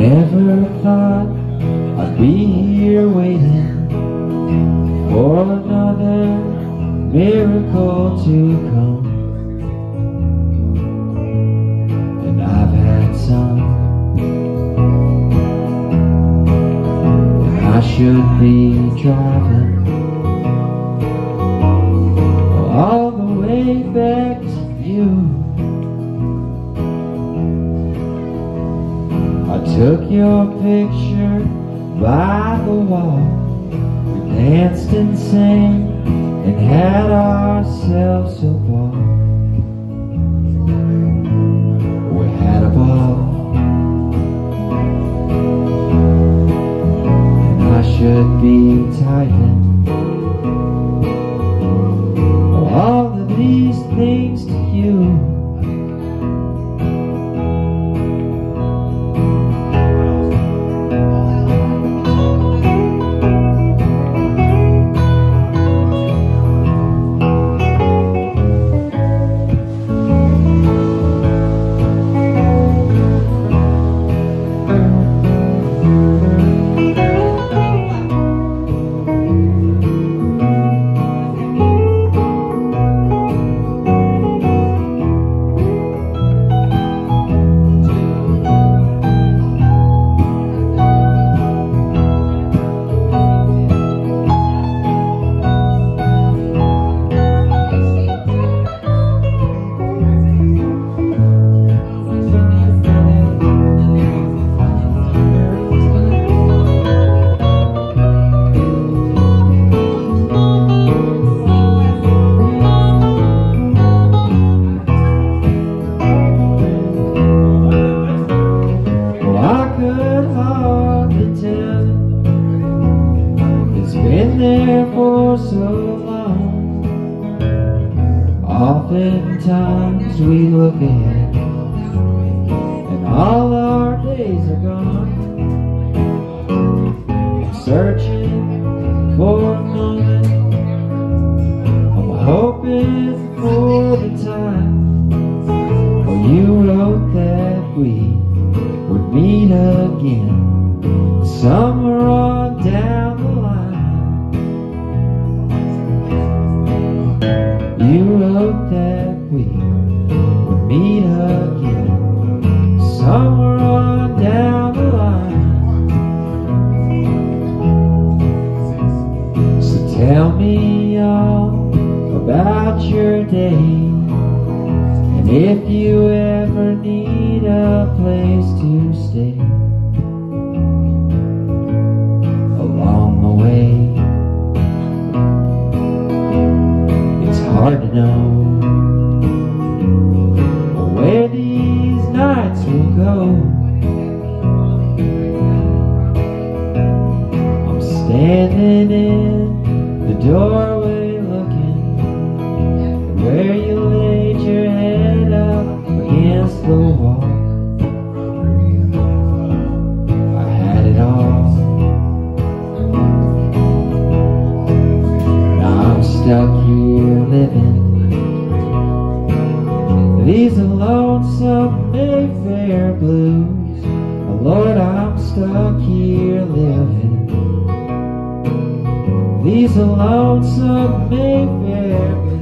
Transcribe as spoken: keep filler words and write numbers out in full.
never thought I'd be here waiting for another miracle to come. And I've had some, and I should be driving all the way back to you. I took your picture by the wall. We danced and sang and had ourselves a ball. We had a ball, and I should be typing all of these things to you. Been there for so long. Oftentimes we look ahead and all our days are gone. Searching for a moment, I'm hoping for the time when you wrote that we would meet again somewhere on down the line. You wrote that we would meet again somewhere on down the line. So tell me all about your day, and if you ever need a place to stay along the way. Hard to know where these nights will go. I'm standing in the doorway looking where you laid your head up against the wall. I had it all. Now I'm stuck here living these lonesome Mayfair blues. Oh Lord, I'm stuck here living these lonesome Mayfair blues.